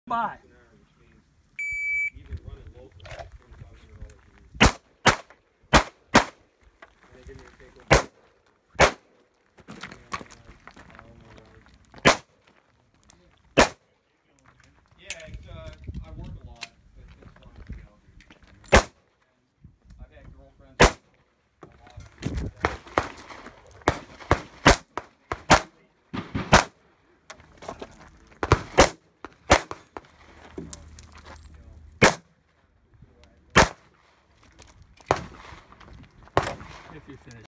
Bye. I work a lot, but it's fun, you know. I've had girlfriends If you finish.